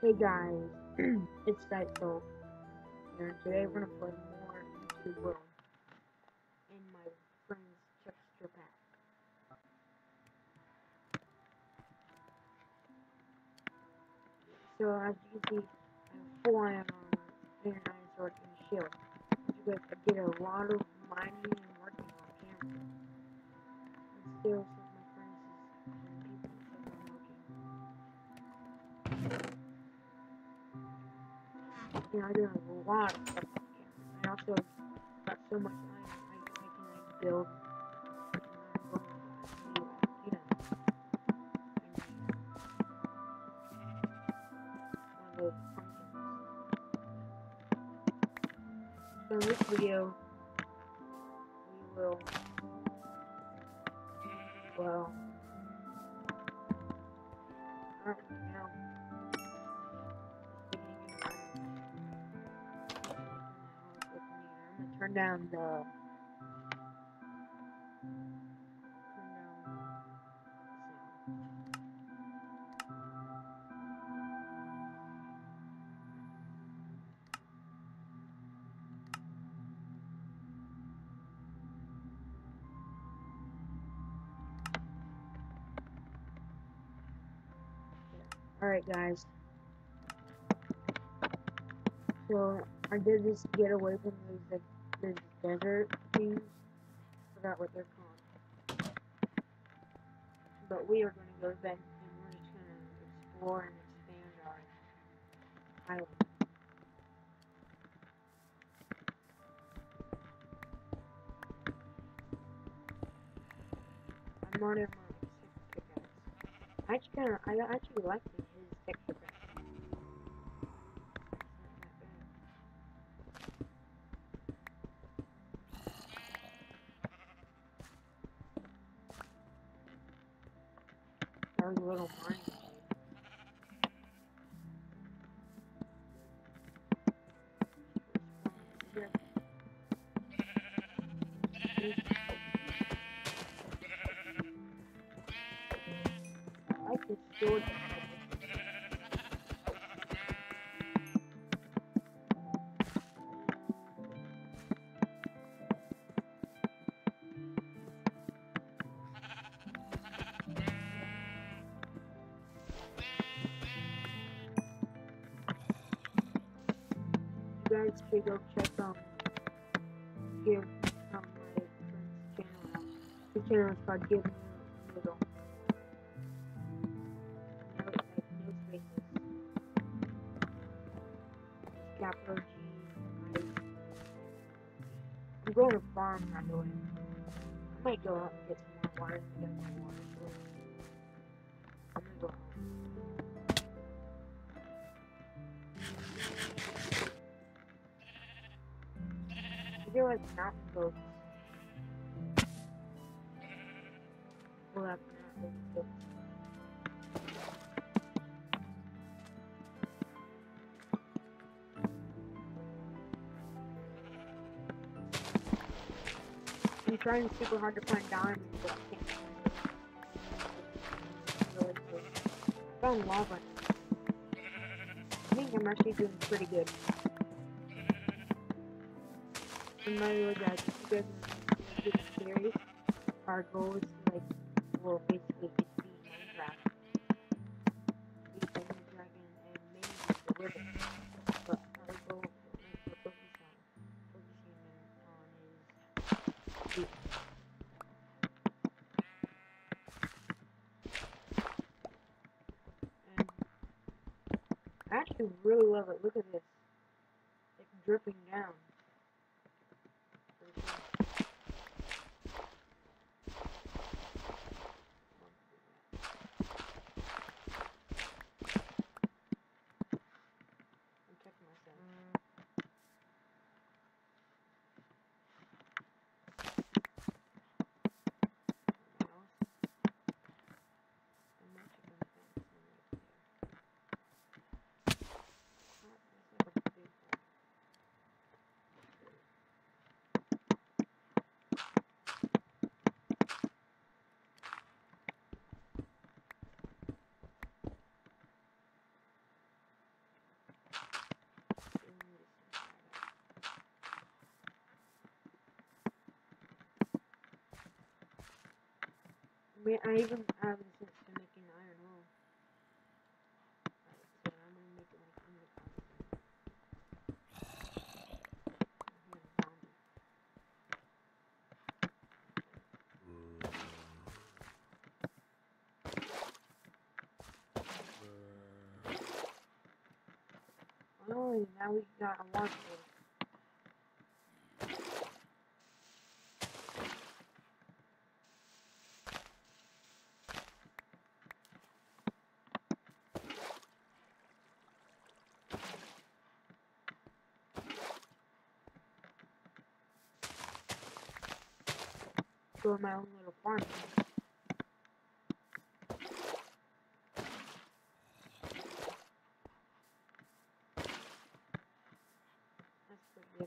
Hey guys, it's Dito, and today we're gonna play more YouTube World in my friend's texture pack. So as you can see, I have full iron armor, and an iron sword, and a shield. As you guys, I did a lot of mining and working on camera. And still, some of my friends and people said I'm working. And I did a lot of stuff on camera. I also got so much iron, I can build. So in this video, we will, well, I don't really know. I'm gonna turn down the Alright guys, so I did this to get away from these desert things. Forgot what they're called. But we are going to go to bed and we're just going to explore and expand our island. I'm on my 6th pickaxe. I actually like his texture pack. That was a little mine. I like this sword. You guys should go check give my friend's channel out. His channel is called Give Me a Little. No, like, no spaces. Capital G. I'm going to farm, by the way. I might go out and get some more water and get my water source. I'm gonna go home. They're like mountain goats. Well, that's not really goats. I'm trying super hard to find diamonds, but I can't find them. Really cool. I found lava. I think I'm actually doing pretty good. And by the way, guys, if you guys want to see this series, our goal is to, like, well, basically just be Minecraft. Be the dragon and maybe the river. But our goal, we're focusing on is and I actually really love it. Look at this. It's dripping down. I'm checking myself. I even have the sense to making iron ore. Alright, so I'm gonna make it like in the closet. Oh, now we got a water source. Go my own little farm. That's pretty good.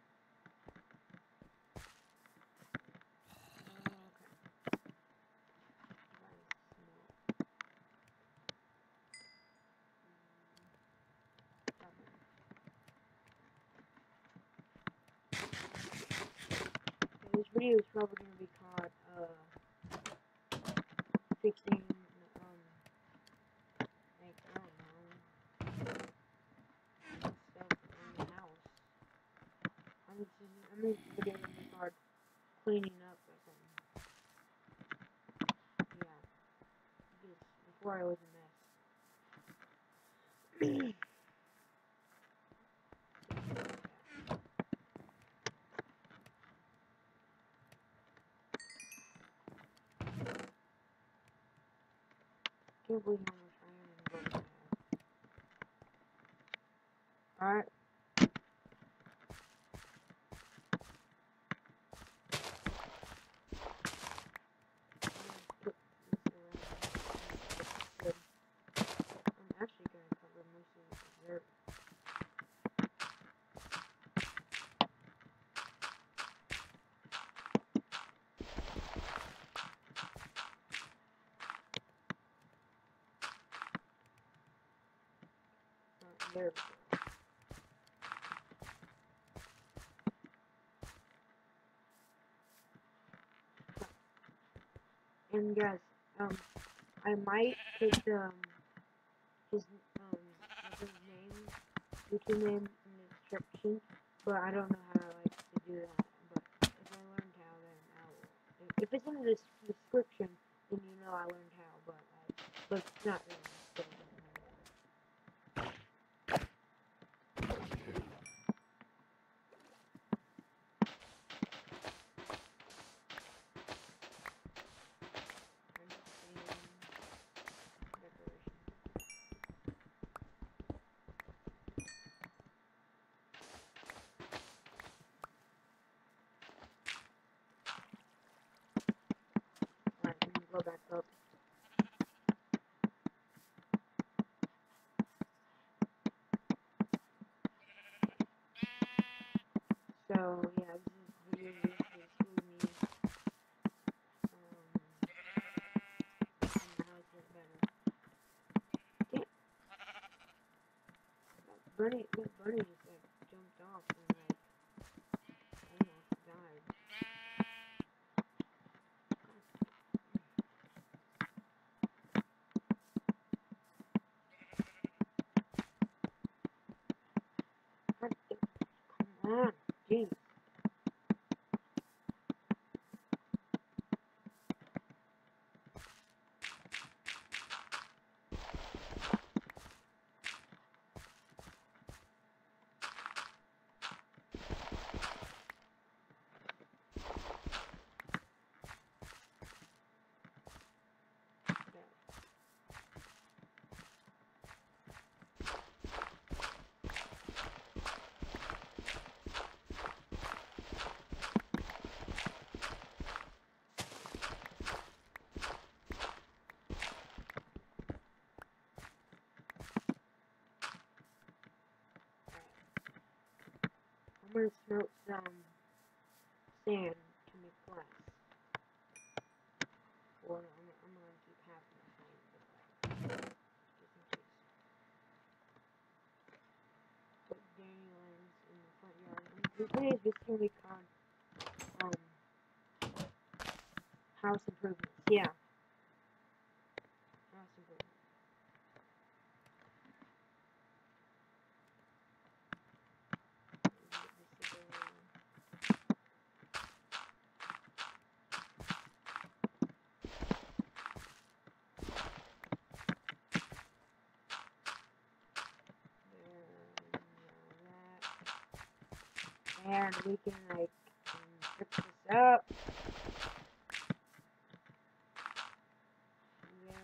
This video is probably going to be called fixing like I don't know stuff in the house. I'm this video going to be called cleaning up or something. Yeah, because before I was a mess. Can't believe how much iron and gold I have. Alright. I'm actually going to cover most of this dirt. There we go. And guys, I might put his name, YouTube name in the description, but I don't know how to do that. But if I learned how, then I will. If it's in the description, then you know I learned how. But it's not really. So it doesn't matter. Alright, let me go back up. So yeah, this video is basically me. And how it's get better. Damn, that bunny just like jumped off and like almost died. Come on, jeez. I'm gonna smelt some sand to make glass. Or I'm gonna keep half of my sand, just in case. Put dandelions in the front yard. This video is just gonna be called house improvements. Yeah. and we can like fix this up. Yeah.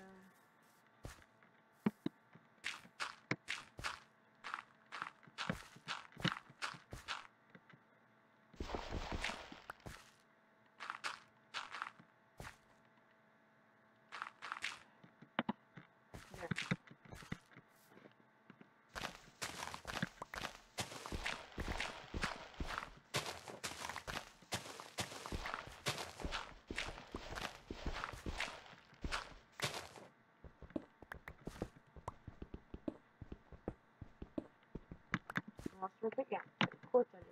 Lost my pickaxe. Of course I did.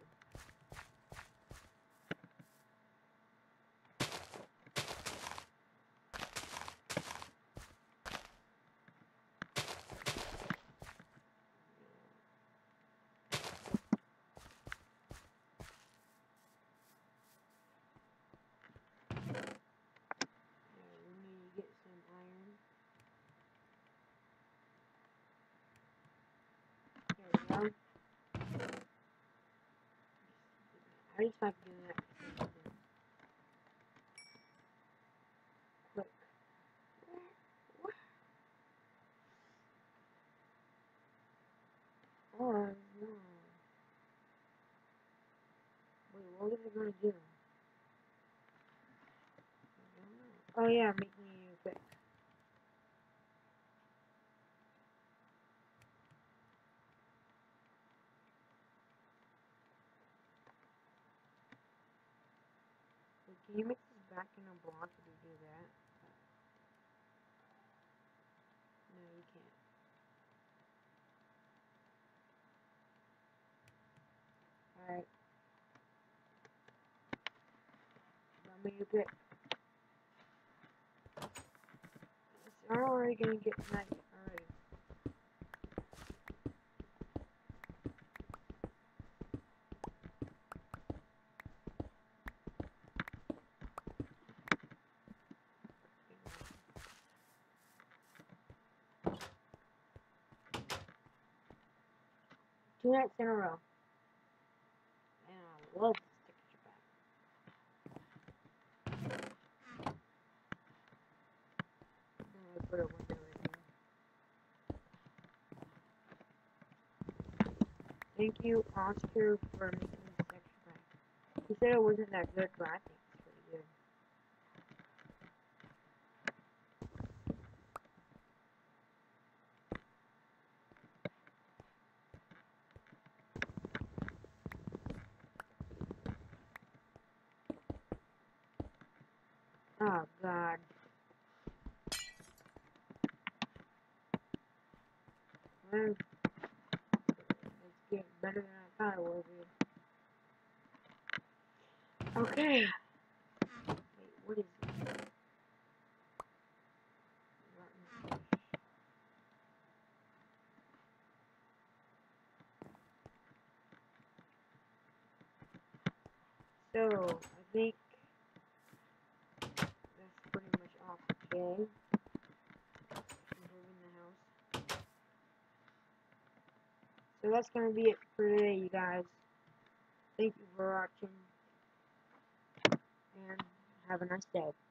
Yeah, we need to get some iron. There we go. I just like doing that quick. Oh no. Wait, what is it gonna do? I don't know. Oh yeah, make me a pick. Wait, can you make this back in a block if you do that? No, you can't. Alright. Let me a pick. It's already gonna get night already. Two nights in a row. And I love this texture pack. I'm gonna put a window in here. Thank you, Oscar, for making this texture pack. He said it wasn't that good, but I think it's pretty good. Oh god. Well, it's getting better than I thought it was. Okay. Wait, what is it? So, I think that's pretty much all for today. Improving the house. So that's gonna be it for today, you guys. Thank you for watching, and have a nice day.